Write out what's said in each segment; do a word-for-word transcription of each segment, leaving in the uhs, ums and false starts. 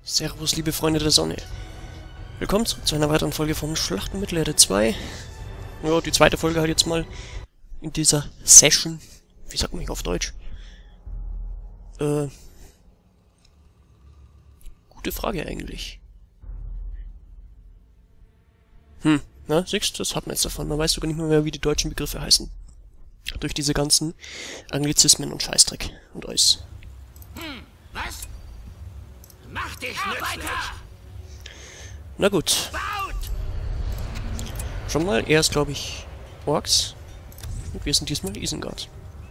Servus, liebe Freunde der Sonne. Willkommen zurück zu einer weiteren Folge von Schlacht um Mittelerde zwei. Ja, die zweite Folge halt jetzt mal in dieser Session. Wie sagt man hier auf Deutsch? Äh... Gute Frage eigentlich. Hm, na, siehst du, das hat man jetzt davon. Man weiß sogar nicht mehr, wie die deutschen Begriffe heißen. Durch diese ganzen Anglizismen und Scheißdreck und alles. Hm, was? Mach dich nützlich! Na gut. Baut! Schon mal, er ist, glaube ich, Orks. Und wir sind diesmal Isengard.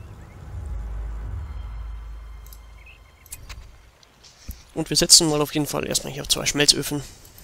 Und wir setzen mal auf jeden Fall erstmal hier auf zwei Schmelzöfen.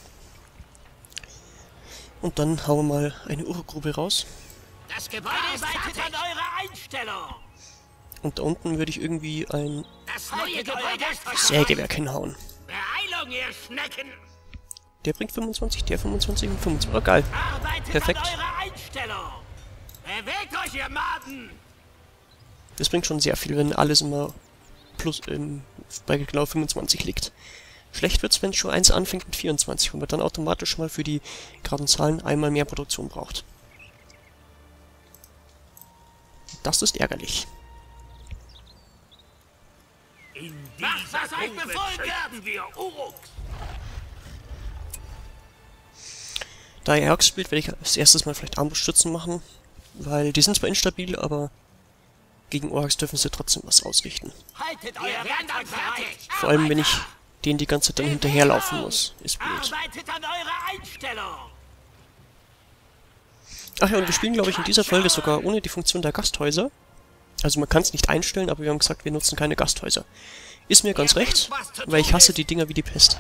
Und dann hauen wir mal eine Urgrube raus. Das Gebäude ist fertig an eurer Einstellung! Und da unten würde ich irgendwie ein Das neue Gebäude ist fertig! Sägewerk hinhauen. Beeilung, ihr Schnecken! Der bringt fünfundzwanzig, der fünfundzwanzig und fünfundzwanzig. Oh, geil. Arbeitet Perfekt. an eurer Einstellung! Bewegt euch, ihr Maden! Das bringt schon sehr viel, wenn alles immer plus ähm, bei genau fünfundzwanzig liegt. Schlecht wird's, wenn schon eins anfängt mit vierundzwanzig und man dann automatisch mal für die geraden Zahlen einmal mehr Produktion braucht. Das ist ärgerlich. In Macht, was euch befohlen werden wir, Uruks! Da ihr Orks spielt, werde ich als erstes mal vielleicht Armbruststützen machen, weil die sind zwar instabil, aber gegen Orks dürfen sie trotzdem was ausrichten. Haltet euer Werkzeug fertig! Vor allem, wenn ich denen die ganze Zeit dann hinterherlaufen muss. Ist blöd. Arbeitet an eurer Einstellung! Ach ja, und wir spielen, glaube ich, in dieser Folge sogar ohne die Funktion der Gasthäuser. Also man kann es nicht einstellen, aber wir haben gesagt, wir nutzen keine Gasthäuser. Ist mir ganz recht, weil ich hasse die Dinger wie die Pest.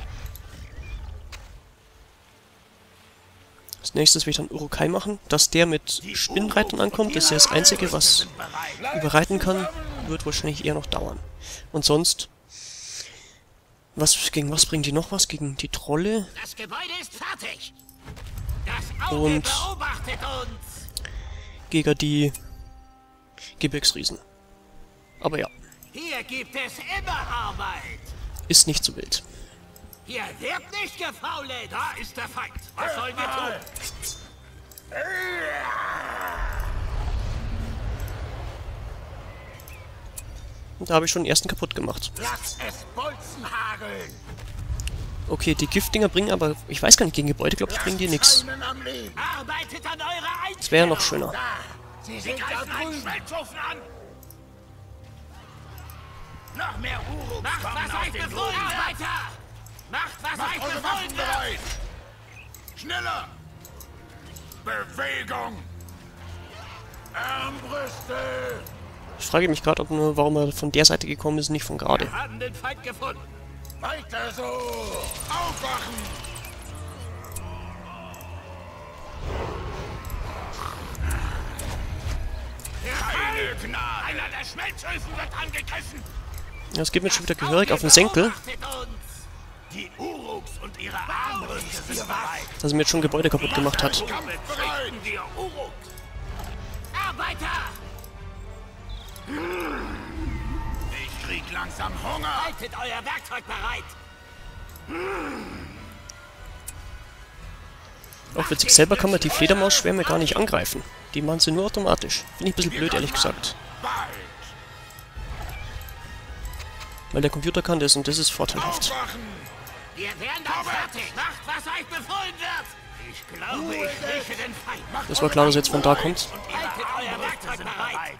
Als nächstes will ich dann Uruk-hai machen. Dass der mit Spinnenreitern ankommt, ist ja das Einzige, was überreiten kann, wird wahrscheinlich eher noch dauern. Und sonst... Was, gegen was bringen die noch was? Gegen die Trolle? Das Gebäude ist fertig! Das Auge Und beobachtet uns! gegen die Gebirgsriesen. Aber ja, Hier gibt es immer Arbeit! ist nicht so wild. Hier wird nicht gefaulet! Da ist der Feind! Was sollen wir tun? Und da habe ich schon den ersten kaputt gemacht. Lass es Bolzen hageln! Okay, die Giftdinger bringen aber... Ich weiß gar nicht, gegen Gebäude, glaube ich, bringen die nichts. Arbeitet an eurer Einstellung! Das wäre ja noch schöner. Sie sind greifen einen Schmelzofen an! Noch mehr Uruks! Macht, was euch befohlen wird! Weiter! Macht, was euch befohlen wird! Schneller! Bewegung! Armbrüste! Ich frage mich gerade, ob nur, warum er von der Seite gekommen ist, nicht von gerade. Wir haben den Feind gefunden! Weiter so! Aufwachen! Keine Gnade! Einer der Schmelzöfen wird angegriffen! Ja, es geht mir schon wieder gehörig auf den Senkel, Beobachtet uns! Die Uruks und ihre Armbrüste sind bereit! dass er mir jetzt schon Gebäude kaputt gemacht hat. Berichten wir Uruks! Arbeiter! Ich krieg langsam Hunger! Haltet euer Werkzeug bereit! Auch witzig, selber kann man die Fledermausschwärme gar nicht angreifen. Die machen sie nur automatisch. Finde ich ein bisschen blöd, ehrlich gesagt. Bald! Weil der Computer kann das und das ist vorteilhaft. Aufwachen! Wir werden dann fertig! Macht, was euch befohlen wird! Ich glaube, ich rieche den Feind! Das war klar, dass er jetzt von da kommt. Haltet euer Werkzeug bereit!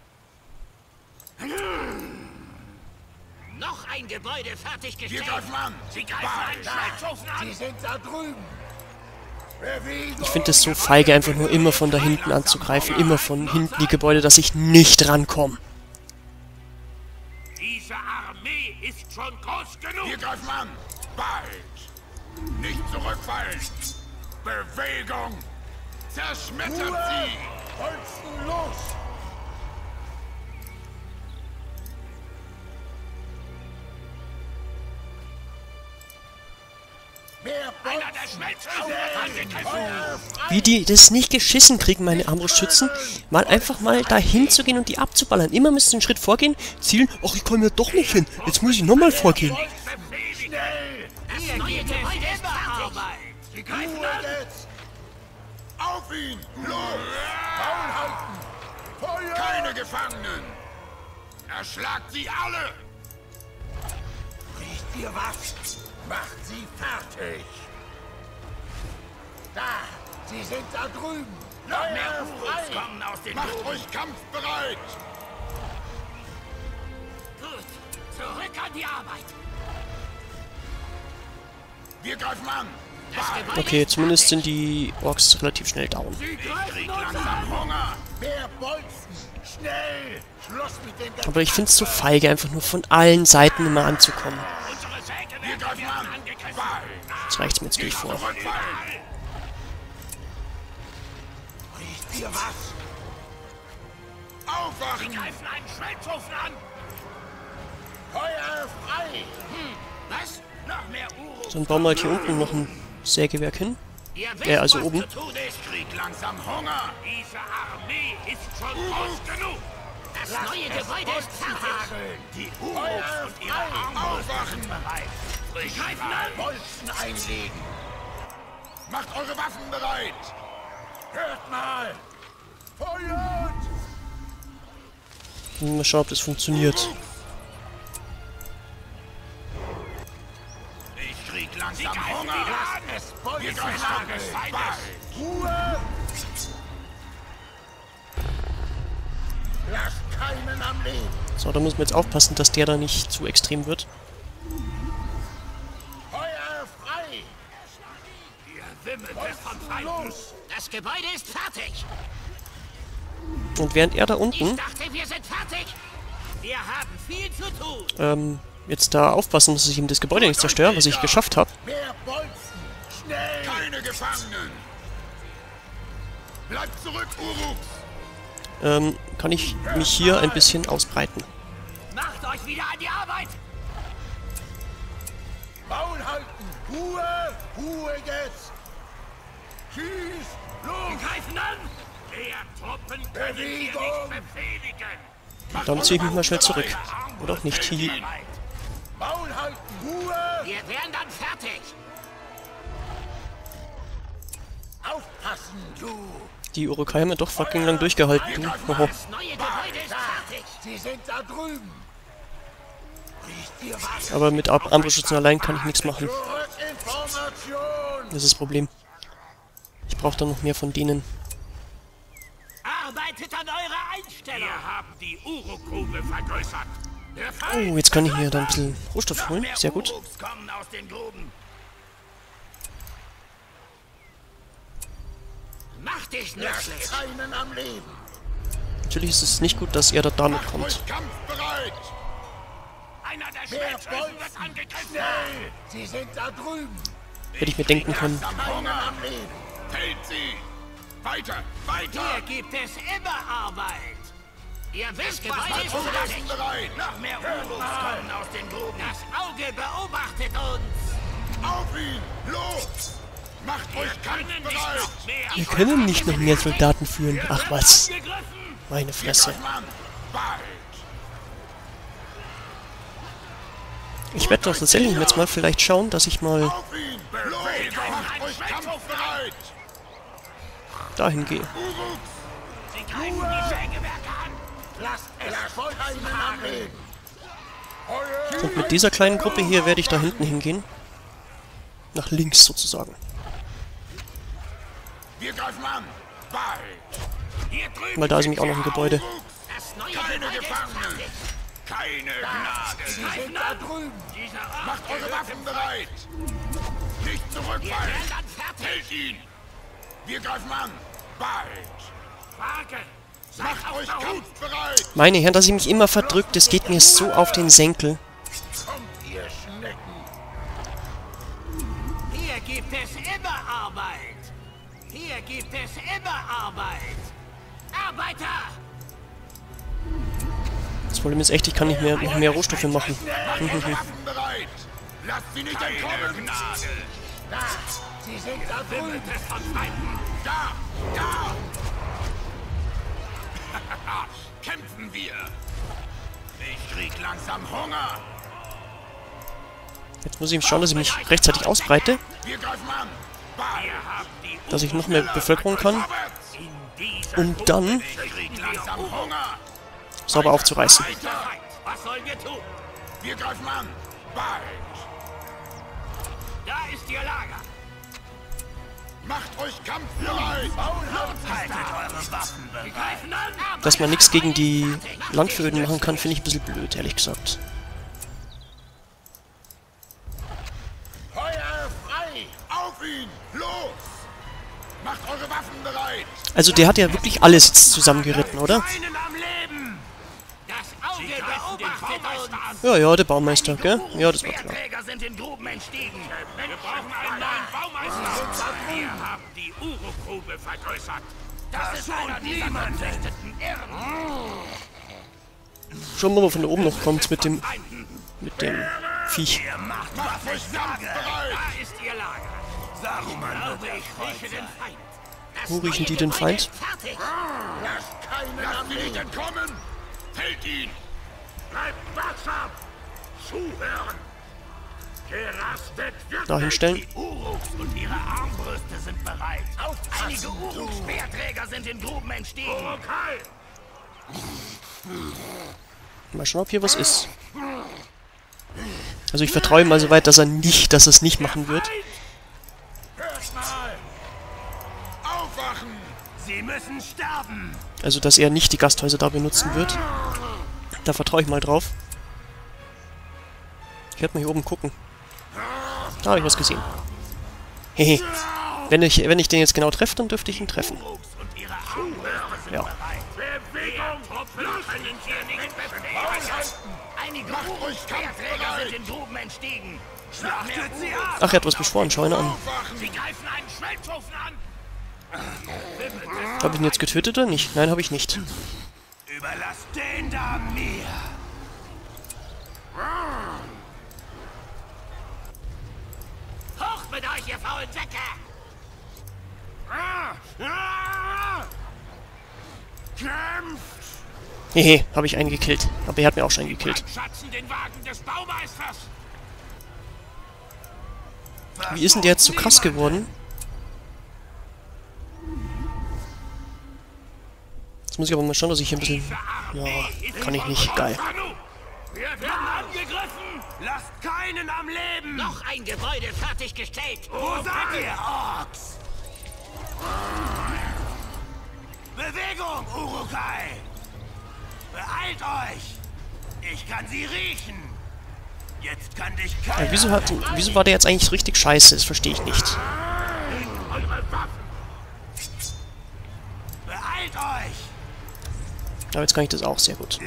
Noch ein Gebäude Wir fertiggestellt! greifen an! Sie greifen einen Schmelzofen an! Sie sind da drüben! Bewegung! Ich finde es so feige, einfach nur immer von da hinten anzugreifen. Immer von hinten die Gebäude, dass ich nicht rankomme. Diese Armee ist schon groß genug! Wir greifen an! Bald! Nicht zurückfallen! Bewegung! Zerschmettert sie! Holzen los! Einer der Schmelzöfen wird angegriffen! Wie die das nicht geschissen kriegen, meine Armbrustschützen, mal einfach mal da hinzugehen und die abzuballern. Immer müssen sie einen Schritt vorgehen, zielen, ach, ich komme ja doch nicht hin, jetzt muss ich nochmal vorgehen. Schnell! Das neue Gebäude ist fertig. Sie greifen an! Jetzt! Auf ihn! Los! Maul halten! Feuer! Keine Gefangenen! Erschlagt sie alle! Riecht ihr was? Macht sie fertig! Da! Sie sind da drüben! Noch mehr Uruks kommen aus den Macht euch kampfbereit! Gut, zurück an die Arbeit! Wir greifen an! Okay, zumindest sind die Orks relativ schnell down. Sie kriegen langsam Hunger! Mehr Bolzen! Schnell! Schluss mit dem Ge Aber ich find's so feige, einfach nur von allen Seiten immer anzukommen. Wir greifen an! Bald! Das reicht's mir jetzt nicht vor. Zurückfallen! Riecht ihr was? Aufwachen! Greifen einen Schmelzofen an! Feuer frei! Hm, was? Noch mehr Uruks! Dann bauen wir halt hier unten noch ein Sägewerk hin. Ihr wisst, Ja, also was oben. zu tun ist. Ich krieg langsam Hunger! Diese Armee ist schon groß genug! Das neue Gebäude ist fertig! Die Uruks und ihre Armbrüsten bereit! Sie greifen an! Bolzen einlegen! Macht eure Waffen bereit! Hört mal! Feuert! Mal schauen, ob das funktioniert. Ich krieg langsam Hunger! Es Wir greifen an! Bald! Ruhe! Lasst keinen am Leben! So, da müssen wir jetzt aufpassen, dass der da nicht zu extrem wird. Feuer frei! Ihr wimmelt es von Feinden! Das Gebäude ist fertig! Und während er da Ich unten dachte, wir sind fertig! Wir haben viel zu tun! ähm, jetzt da aufpassen, dass ich ihm das Gebäude nicht zerstöre, was ich geschafft habe. Mehr Bolzen! Schnell! Keine Gefangenen! Bleibt zurück, Uruks! Ähm, kann ich mich hier ein bisschen ausbreiten. Macht euch wieder an die Arbeit! Maul halten! Ruhe! Ruhe jetzt! Schieß! Wir Los! greifen an! Mehr Truppen können wir nicht Bewegung! befehligen! Dann ziehe ich mich mal schnell zurück. Oder auch nicht. Hihi. Maul halten! Ruhe! Wir wären dann fertig! Aufpassen, du! Die Urukai haben ja doch fucking lang durchgehalten, du. Hoho. Das neue Gebäude ist fertig! Sie sind da drüben! Riecht ihr was? Aber mit Ar- Armbrustschützen allein kann ich nichts machen. Zurück in Formation! Das ist das Problem. Ich brauche da noch mehr von denen. Arbeitet an eurer Einstellung! Wir haben die Uruk-Grube vergrößert! Der Oh, Feind jetzt kann ich mir da ein bisschen Rohstoff holen. mehr Sehr gut. Uruks kommen aus den Gruben! Mach dich Lasst nützlich! keinen am Leben! Natürlich ist es nicht gut, dass er da damit kommt. Euch kampfbereit! Einer der Mehr Schmelzöfen wird Bolzen! angegriffen! Schnell! Sie sind da drüben! Hätte ich mir denken können. Langsam Hunger am Leben! Hält sie! Weiter! Weiter! Hier gibt es immer Arbeit! Ihr wisst, was Macht ist eure Waffen fertig! bereit! Noch mehr Uruks kommen aus den Gruben! Das Auge beobachtet uns! Auf ihn! Los! Macht euch kampfbereit! Wir können nicht noch mehr Soldaten führen. Ach was. Meine Fresse. Greifen an! Bald! Ich werde doch tatsächlich jetzt mal vielleicht schauen, dass ich mal Auf ihn! Los! Macht euch kampfbereit! dahin gehe. Sie greifen die Sägewerke an! Lasst es voll keinen am Leben! Und mit dieser kleinen Gruppe hier werde ich da hinten hingehen. Nach links sozusagen. Wir greifen an! Bald! Hier drüben Weil da ist nämlich auch noch ein Gebäude. das neue Keine Gebäude ist Gefangenen! fertig! Keine Gnade! Sie sind da drüben! Dieser Ort Macht eure gehört Waffen dem bereit! Nicht Wir zurückfallen! werden dann fertig! Hält ihn! Wir greifen an! Bald! Wage! Seid Macht auf euch der Hut! kampfbereit! Meine Herren, dass ich mich immer verdrückt, das geht mir so auf den Senkel. Kommt, ihr Schnecken! Hier gibt es immer Arbeit! Hier gibt es immer Arbeit! Arbeiter! Das Problem ist echt, ich kann nicht mehr noch mehr Rohstoffe machen. Macht eure Waffen bereit! Lasst sie nicht entkommen! Gnade! Da! Sie sind da drüben! Wimmelt es von Feinden! Da! Da! Kämpfen wir! Ich krieg langsam Hunger! Jetzt muss ich schauen, dass ich mich rechtzeitig ausbreite, Wir greifen an. dass ich noch mehr Bevölkerung kann, um dann Langsam Hunger. sauber aufzureißen. Was sollen wir tun? Wir greifen an. Bald. Da ist ihr Lager. Macht euch kampfbereit. Haltet eure Waffen bereit. Wir greifen an. Dass man nichts gegen die Landveröden machen kann, finde ich ein bisschen blöd, ehrlich gesagt. Feuer frei. Auf ihn. Los. Macht eure Waffen bereit. Also der hat ja wirklich alles jetzt zusammengeritten, oder? Einen am Leben. Das Auge beobachtet uns. Ja, ja, der Baumeister, gell? Ja, das war klar. Träger sind in Gruben entstiegen. Wir brauchen einen neuen Baumeister. Wir haben die Uro-Grube vergrößert. Das ist einer dieser gezüchteten Irren. Schauen wir mal, von da oben noch kommt mit dem mit dem Viech. Macht Macht euch kampfbereit. Da ist ihr Lager. Saruman, glaube ich, rieche den Feind. Das Wo riechen die neue den Gebäude Feind? ist fertig. Lasst keinen am Leben entkommen. Hält ihn. Bleibt wachsam. Zuhören. Gerastet wird. Da hinstellen. Die Uruks und ihre Armbrüste sind bereit. Einige Uruk-Speerträger sind in Gruben entstiegen. Okay. Mal schauen, ob hier was ist. Also ich vertraue ihm mal so weit, dass er nicht, dass er es nicht machen wird. Hört mal. Aufwachen. Sie müssen sterben. Also dass er nicht die Gasthäuser da benutzen wird. Da vertraue ich mal drauf. Ich werde mal hier oben gucken. Da habe ich was gesehen. Hehe. Wenn ich, wenn ich den jetzt genau treffe, dann dürfte ich ihn treffen. Uruks und ihre Armbrüste sind Ja. bereit. Bewegung! Truppen können hier nicht befehlen. Einige Uruk-Speerträger sind in Gruben entstiegen. Schlachtet sie ab! Ach, er hat was beschworen, schau ihn an. Sie greifen einen Schmelzofen an! Habe ich ihn jetzt getötet oder nicht? Nein, habe ich nicht. Überlasst den da mir! Hoch mit euch, ihr faulen Säcke! Kämpft! Hehe, habe ich einen gekillt. Aber er hat mir auch schon einen gekillt. Schatzen den Wagen des Baumeisters! Wie ist denn der jetzt so krass geworden? Jetzt muss ich aber mal schauen, dass ich hier ein bisschen... Ja, kann ich nicht. Geil. Wir werden angegriffen! Lasst keinen am Leben! Noch ein Gebäude fertiggestellt! Wo seid ihr, Orks? Bewegung, Urukai! Beeilt euch! Ich kann sie riechen! Jetzt kann dich keiner... Ja, wieso, hat, wieso war der jetzt eigentlich richtig scheiße? Das verstehe ich nicht. Eure Waffen! Beeilt euch! Aber jetzt kann ich das auch sehr gut.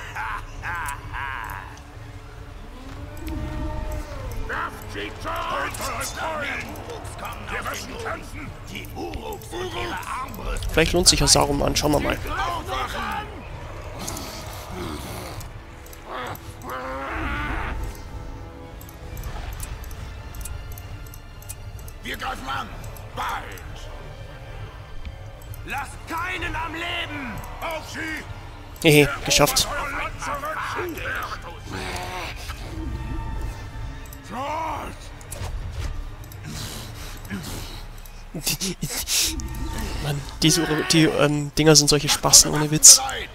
Werft sie tot! Wir müssen kämpfen! Die Uruks und ihre Armbrüste! Vielleicht lohnt sich ja Saruman. Schauen wir mal. Aufwachen. Wir greifen an. Bald. Lasst keinen am Leben! Auf sie. Hehe, geschafft. Mann, diese die ähm, Dinger sind solche Spasten, ohne Witz. Bereit.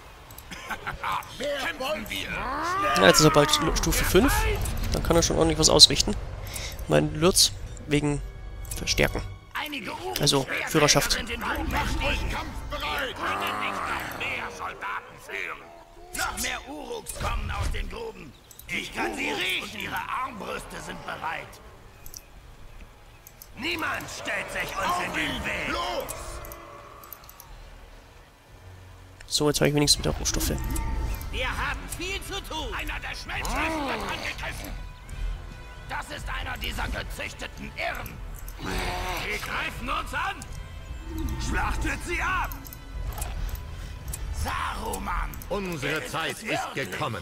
Wer wollen wir? Ja, jetzt ist er bald Stufe fünf. Dann kann er schon ordentlich was ausrichten. Mein Lurz wegen Verstärken. Einige Uruks Also, Führerschaft. sind in Gruben Macht entstiegen. euch kampfbereit. Können nicht noch mehr Soldaten führen. Noch mehr Uruks kommen aus den Gruben. Ich kann sie riechen. Und ihre Armbrüste sind bereit. Niemand stellt sich uns Auf in den ihn. Weg. Los. So, jetzt habe ich wenigstens wieder Rohstoffe. Wir haben viel zu tun. Einer der Schmelzöfen wird angegriffen. Das ist einer dieser gezüchteten Irren. Sie greifen uns an. Schlachtet sie ab. Saruman. Unsere Er Zeit es ist wirklich. gekommen.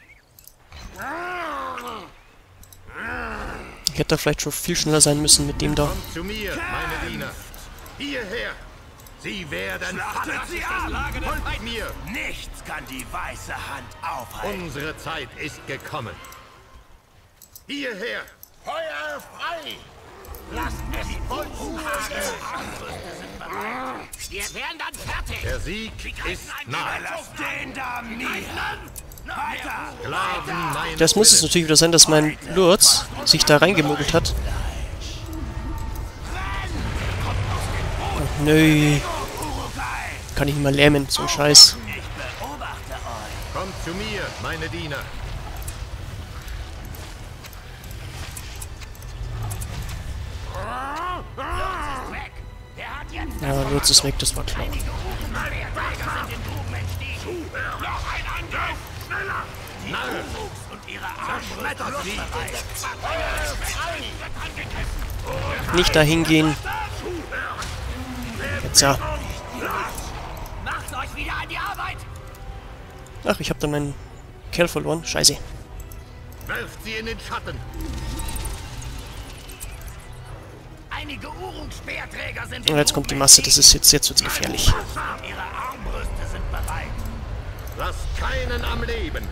Ich hätte da vielleicht schon viel schneller sein müssen mit dem da. Kommt zu mir, meine Diener. Hierher. Sie werden Schlachtet fallen. sie ab. Folgt mir. Nichts kann die weiße Hand aufhalten. Unsere Zeit ist gekommen. Hierher! Feuer frei! Lasst es Bolzen hageln. Armbrüste sind bereit. Wir wären dann fertig. Der Sieg ist nahe. Lasst den da mir. Weiter. Sklaven, mein Das muss es natürlich wieder sein, dass mein Lurz sich da reingemogelt hat. Ach, nö. Kann ich ihn mal lähmen, so ein Scheiß. Ich beobachte euch. Kommt zu mir, meine Diener. Lutz ist weg. Der hat jetzt Ja, Lurz ist weg, das war klar. einige Uhrenträger sind den Gruben entstiegen. Noch ein Angriff. Schneller. Die Uruks und ihre Armbrüste sind bereit. Wird angegriffen. Nicht dahin gehen. Jetzt ja. Macht euch wieder an die Arbeit. Ach, ich hab da meinen Kerl verloren. Scheiße. Werft sie in den Schatten. Einige Uruk-Speerträger sind Und jetzt kommt die Masse. Das ist jetzt, jetzt wird's gefährlich. Ihre Armbrüste sind bereit. Lasst keinen am Leben.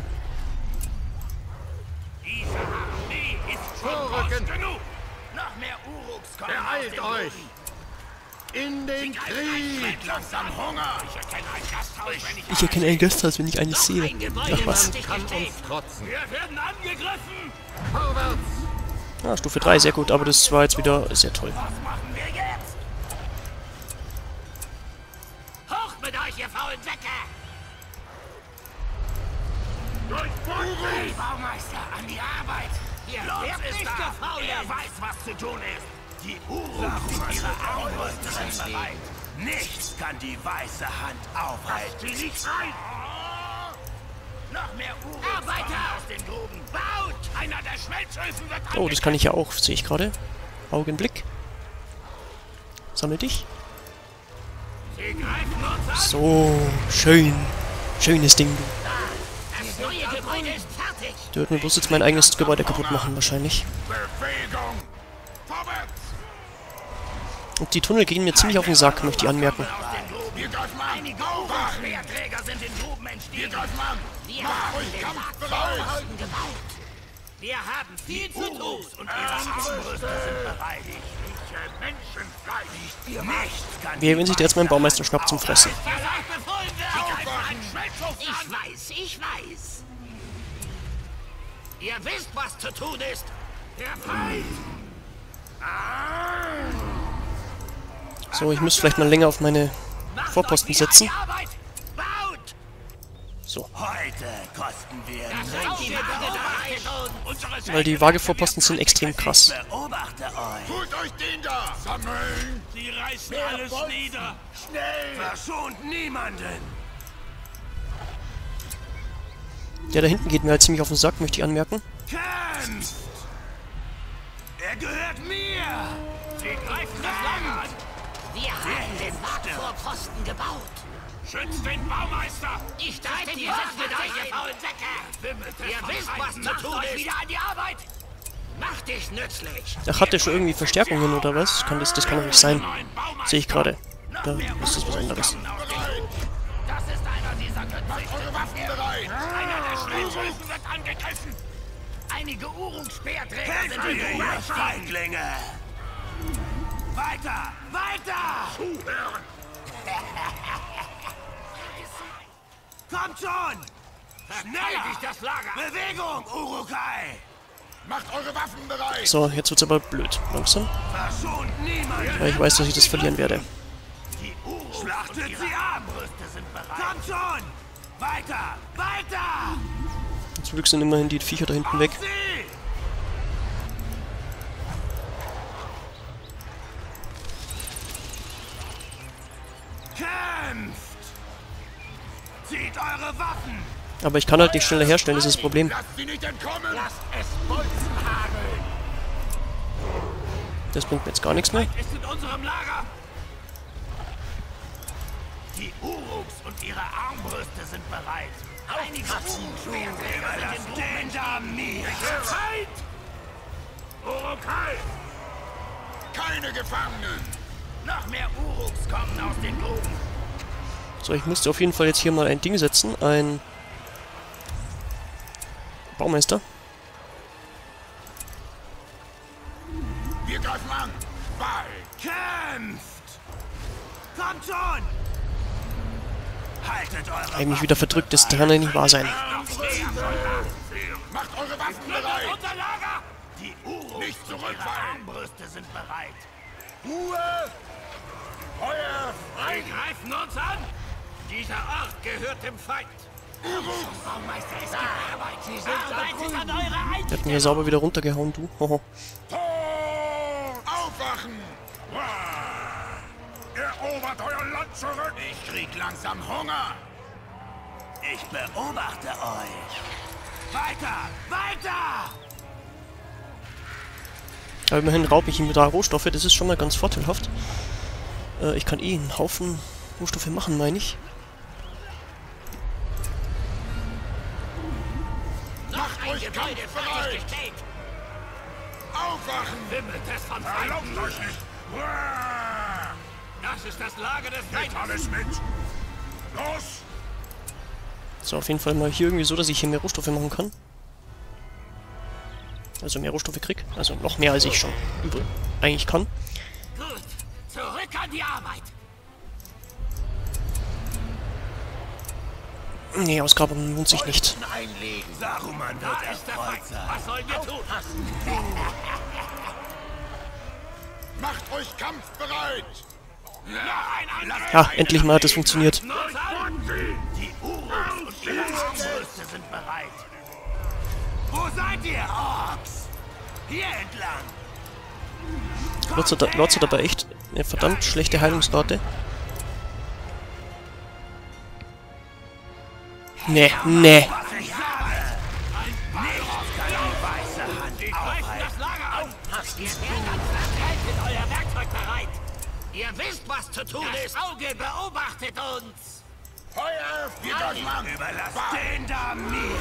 Diese Armee ist schon Vorrücken. groß genug. Noch mehr Uruks kommen aus Beeilt den euch. Boden. In den Krieg. Langsam Hunger. Ich erkenne ein Gasthaus, wenn ich Ich erkenne ein Gasthaus, wenn ich eines sehe. ein Gebäude Ach was. sich Kann gesteht. uns trotzen. Wir werden angegriffen. Vorwärts. Ah, Stufe drei, sehr gut. Aber das war jetzt wieder sehr toll. Was machen wir jetzt? Hoch mit euch, ihr faulen Säcke! Hey, Baumeister, an die Arbeit! Ihr Lutz ist da! Er weiß, was zu tun ist! Die Uruks und ihre Armbrüste sind bereit! Nichts kann die weiße Hand aufhalten! Sie nicht rein! Noch mehr Uruks Arbeiter aus den Gruben! Baut! Einer der Schmelzöfen wird Oh, das kann ich ja auch, sehe ich gerade. Augenblick. Sammel dich. Sie greifen uns an! So, schön. Schönes Ding, du. Das neue Gebäude ist fertig! Der wird mir bloß jetzt mein eigenes Gebäude kaputt machen, wahrscheinlich. Bewegung! Vorwärts! Und die Tunnel gehen mir ziemlich auf den Sack, möchte ich anmerken. Wir greifen an! Einige Aufwachen! Speerträger sind in Gruben Wir entstiegen. greifen an! Wir Macht haben euch den kampfbereit! Marktvorhalten gebaut. Wir haben viel zu tun und ihre Armbrüste sind bereit. Menschenfleisch! Nichts kann Wer, wenn sich der jetzt meinen Baumeister schnappt zum Fressen? Ich weiß, ich weiß. Ihr wisst, was zu tun ist. Der Feind. So, ich muss vielleicht mal länger auf meine Macht Vorposten euch wieder setzen. an die Arbeit. Baut. So, Heute kosten wir nicht. weil die Waagevorposten sind extrem krass. Beobachte euch. Holt euch den da! Sammeln! Sie reißen Mehr alles Bolzen. nieder. Schnell! Verschont niemanden. Der da hinten geht mir halt ziemlich auf den Sack, möchte ich anmerken. Kämpft! Er gehört mir! Sie greifen das Lager an! Wir haben den Wagvorposten gebaut! Schützt den Baumeister! Ich dachte, wir sind mit euch, ihr faulen Säcke! Ihr wisst, was zu tun ist! Wieder an die Arbeit! Mach dich nützlich! Ach, hat der schon irgendwie Verstärkungen oder was? Kann das, das kann doch nicht sein. Sehe ich gerade. Da ist das was anderes. Das ist einer dieser Macht eure Waffen bereit! Einer der Schnellschützen wird angegriffen! Einige Uruk-Speerträger sind in Ruhe, Feiglinge! Weiter! Weiter! Zuhören! Kommt schon! Verteidigt das Lager! Bewegung, Urukai! Macht eure Waffen bereit! So, jetzt wird's aber blöd. Langsam. Verschont niemand! Weil ich weiß, dass ich das verlieren werde. Die Uruks Schlachtet sie ab! Sind bereit. Kommt schon! Weiter! Weiter! Zum Glück sind immerhin die Viecher da hinten weg. Sie! Kämpft! Zieht eure Waffen! Aber ich kann halt nicht schneller herstellen, das ist das Problem. Lasst sie nicht entkommen! Lasst es Bolzen hageln! Das bringt mir jetzt gar nichts mehr. Ist in unserem Lager! Die Uruks und ihre Armbrüste sind bereit. Einige Uruks-Speerträger sind den da mir! Feind! Urukai! Keine Gefangenen! Noch mehr Uruks kommen aus den Gruben. So, ich musste auf jeden Fall jetzt hier mal ein Ding setzen. Ein Baumeister. Wir greifen an. Bald. Kämpft! Kommt schon! Haltet eure Eigentlich wieder verdrückt, das kann ja nicht wahr sein. Macht eure Waffen bereit. Unser Lager! Die Uruks Nicht und ihre zurückfallen. Armbrüste sind bereit. Ruhe. Feuer frei. Sie greifen uns an! Dieser Ort gehört dem Feind. Baumeister, es gibt Arbeit. Sie sind Arbeitet an eurer Der hat Einstellung. mir sauber wieder runtergehauen, du. Hoho. Tor. Aufwachen. Erobert euer Land zurück. Ich krieg langsam Hunger. Ich beobachte euch. Weiter! Weiter! Aber immerhin raub ich ihm wieder Rohstoffe, das ist schon mal ganz vorteilhaft. Äh, ich kann eh einen Haufen Rohstoffe machen, meine ich. Macht euch Gebäude kampfbereit. fertiggestellt. Aufwachen. Wimmelt es von Erlaubt Feinden. euch nicht. Das ist das Lager des Nehmt Feindes. alles mit. Los. So, auf jeden Fall mal hier irgendwie so, dass ich hier mehr Rohstoffe machen kann. Also mehr Rohstoffe krieg. Also noch mehr, als ich schon übrig eigentlich kann. Gut, zurück an die Arbeit. Nee, Ausgrabung lohnt sich nicht. Einlegen. Saruman wird da ist der Feind. Was sollen wir tun? Macht euch kampfbereit. Ja, ein Angriff. Ja, endlich mal hat es funktioniert. Los an! Die Uruks und ihre Armbrüste sind bereit. Wo seid ihr, Orks? Hier entlang. Lotz hat, Lotz hat aber echt eine verdammt schlechte Heilungsrate. Nee, nee. Was ich sage. Nichts kann die weiße Hand aufhalten. Das Lager an. Ihr werdet haltet euer Werkzeug bereit. Ihr wisst, was zu tun ist. Das Auge beobachtet uns. Feuer. Wir greifen an. Überlasst Bald. den da mir.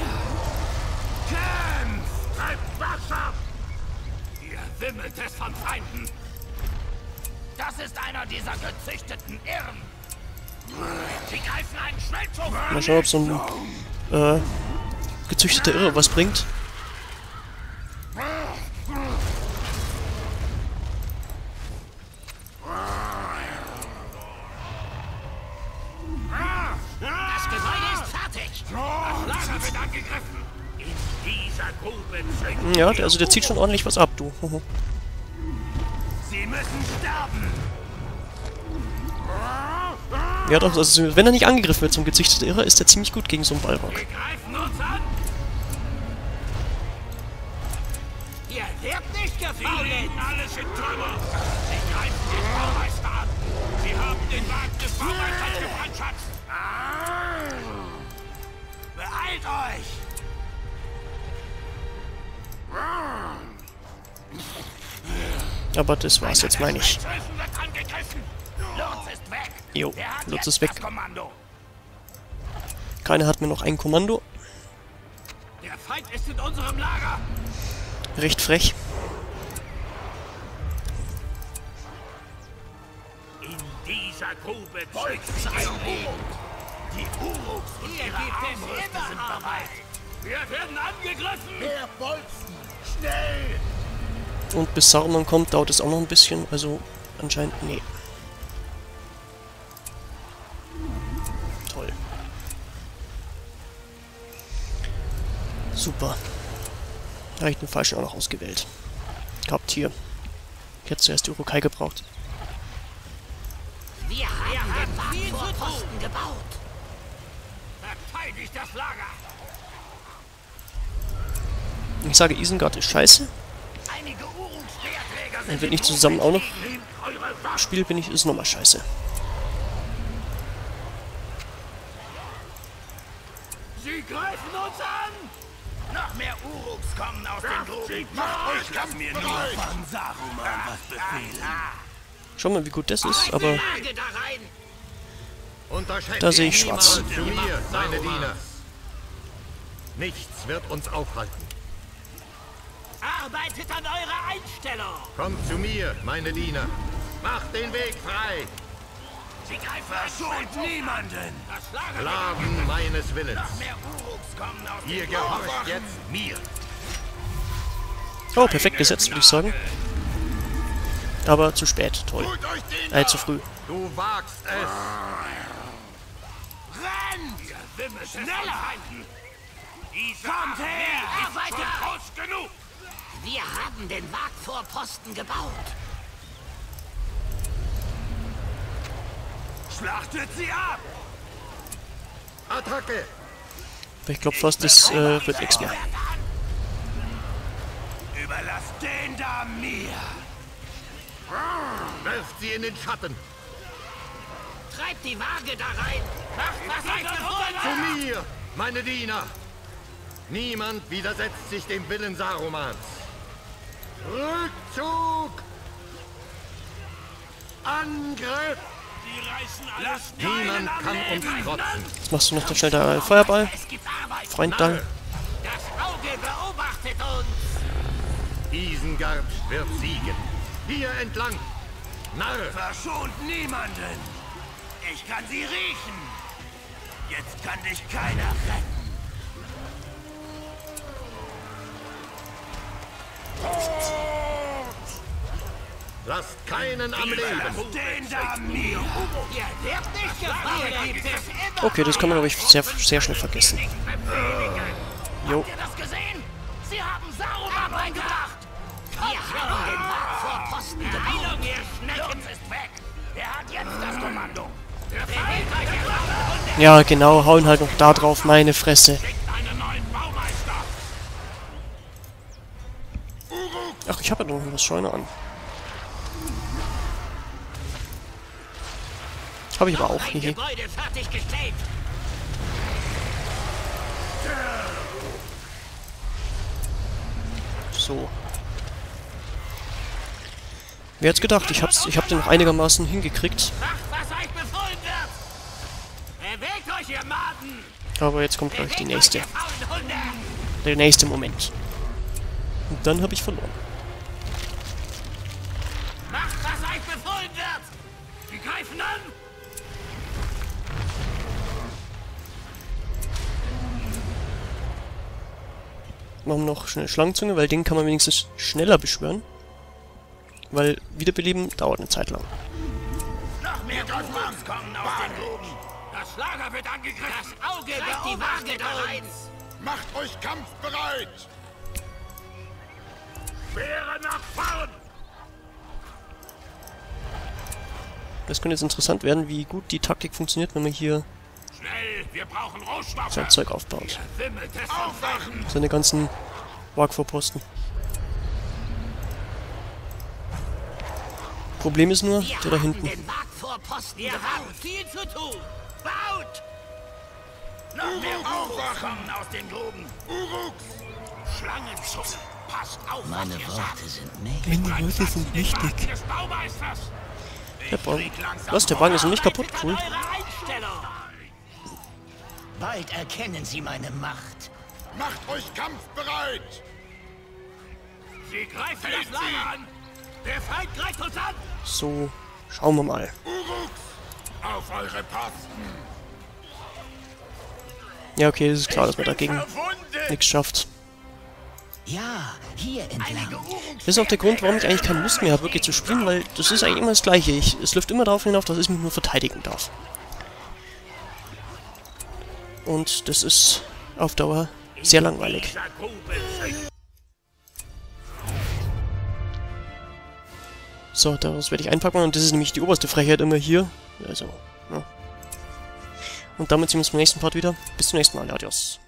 Kämpft. Treibt Wasser. Ihr wimmelt es von Feinden. Das ist einer dieser gezüchteten Irren. Sie greifen einen Schmelzofen an. Mal schauen, ob so ein äh, gezüchteter Irre was bringt. Das Gebäude ist fertig. Das Lager wird angegriffen. In dieser Grube züchten Ja, die der, also der zieht schon ordentlich was ab, du. Hoho. Sie müssen sterben. Ja doch, also wenn er nicht angegriffen wird zum gezüchteten Irre, ist er ziemlich gut gegen so einen Balrog. Sie greifen uns an. Ihr werdet nicht gefallen. Alles in Trümmer. Sie greifen den Baumeister an. Sie haben den Wagen des Baumeisters gebrandschatzt. Beeilt euch. Aber das war's jetzt, meine ich. Schmelzofen wird angegriffen. Lutz ist weg. Jo, Wer hat Lutz jetzt ist weg. das Kommando? Keiner hat mir noch ein Kommando. Der Feind ist in unserem Lager. Recht frech. In dieser Grube züchten wir Uruks. Die Uruks und ihre Armbrüste sind bereit. Wir werden angegriffen. Mehr Bolzen. Schnell. Und bis Saruman kommt, dauert es auch noch ein bisschen. Also anscheinend, nee. Toll. Super. Da habe ich den falschen auch noch ausgewählt. Gehabt hier. Ich hätte zuerst die Urukai gebraucht. Wir haben den Wagenvorposten gebaut. Verteidigt das Lager. Ich sage, Isengard ist scheiße. Einige Uruks-Speerträger sind Und wenn ich zusammen auch noch Nehmt eure Waffen. spiele, bin ich, ist nochmal scheiße. Sie greifen uns an. Noch mehr Uruks kommen aus den Gruben. Macht euch kampfbereit. von Saruman was befehlen. Schau mal, wie gut das ist, aber Lage da rein. Unterschätzt da sehe ich schwarz. niemand zu mir, meine Diener. Nichts wird uns aufhalten. Arbeitet an eurer Einstellung. Kommt zu mir, meine Diener. Macht den Weg frei. Sie greifen verschont niemanden. Das Lager Sklaven meines Willens. mehr Uruks kommen aus Ihr den gehorcht jetzt mir. Oh, perfekt gesetzt, würde ich sagen. Aber zu spät, toll. Holt euch den Äh, da. zu früh. Du wagst es. Rennt! Schneller! Kommt her! Ist weiter! Groß genug! Wir haben den Wagvorposten gebaut. Schlachtet sie ab! Attacke. Aber ich glaube fast, das äh, wird nichts mehr. Überlasst den da mir! Werft sie in den Schatten. Treibt die Waage da rein! Macht, was euch befohlen Zu wird! mir, meine Diener. Niemand widersetzt sich dem Willen Sarumans. Rückzug! Angriff! Die reißen alles Niemand kann uns trotzen. Jetzt machst du noch schnell der Feuerball. Es gibt Arbeit! Freund da. Das Auge beobachtet uns! Isengard wird siegen. Hier entlang. Narr! Verschont niemanden! Ich kann sie riechen! Jetzt kann dich keiner retten! Lasst keinen am Leben. Überlasst den da mir! Ihr werdet nicht gefallen! Gibt es immer Okay, das kann man, glaube ich, sehr, sehr schnell vergessen. Jo. Habt ihr das gesehen? Sie haben Saruman beigebracht! Wir haben den Wagvorposten gebaut! Ihr Schnecken ist weg! Wer hat jetzt das Kommando? Bewegt euch, ihr Hunde! Ja, genau, hauen halt noch da drauf, meine Fresse. Einen neuen Baumeister! Ach, ich habe ja noch was Scheune an. Habe ich aber auch, Ein hihi. Gebäude fertiggestellt! So. Wer hätte gedacht, ich hab's, ich hab den noch einigermaßen hingekriegt. Macht, was euch befohlen wird! Bewegt euch, ihr Maden! Aber jetzt kommt gleich die Bewegt nächste. euch, ihr faulen Hunde! Der nächste Moment. Und dann habe ich verloren. Macht, was euch befohlen wird! Wir greifen an! Machen wir noch schnell Schlangenzunge, weil den kann man wenigstens schneller beschwören. Weil Wiederbeleben dauert eine Zeit lang. Noch mehr Greifen kommen aus den Gruben! Das Lager wird angegriffen! Das Auge wird die Waage da rein! Macht euch kampfbereit! Speere nach vorn! Das könnte jetzt interessant werden, wie gut die Taktik funktioniert, wenn man hier Schnell, wir brauchen Rohstoffe! sein Zeug aufbaut. Wimmelt es Aufwachen! Seine ganzen Wagvorposten. Problem ist nur, Wir der da haben hinten. den Wagvorposten Wir haben viel zu tun! Baut! Noch mehr Aufwachen! Kommen aus den Gruben! Uruks! Schlangenzunge! Passt auf, Meine was ihr Worte sagt! sind nicht. Meine Worte sind wichtig. Des Baumeisters! Der Wagen. Was? Der Wagen ist noch nicht kaputt? Cool. Eure Einstellung! Bald erkennen Sie meine Macht. Macht euch kampfbereit! Sie greifen das Lager an! Der Feind greift uns an! So, schauen wir mal. Uruks! Auf eure Posten! Ja, okay, es ist klar, dass man dagegen Verwundet! nichts schafft. Ja, hier entlang. Das ist auch der Grund, warum ich eigentlich keine Lust mehr habe, wirklich zu spielen, weil das ist eigentlich immer das Gleiche. Ich, es läuft immer darauf hinauf, dass ich mich nur verteidigen darf. Und das ist auf Dauer sehr langweilig. Dieser Grube So, daraus werde ich einpacken und das ist nämlich die oberste Frechheit immer hier. Also, ja. Und damit sehen wir uns beim nächsten Part wieder. Bis zum nächsten Mal. Adios.